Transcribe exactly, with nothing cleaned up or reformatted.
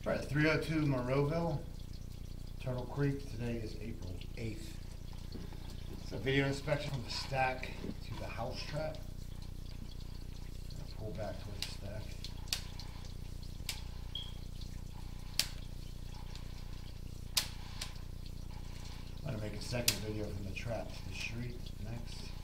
All right, three oh two Monroeville, Turtle Creek. Today is April eighth. So video inspection from the stack to the house trap. Pull back towards the stack. I'm going to make a second video from the trap to the street next.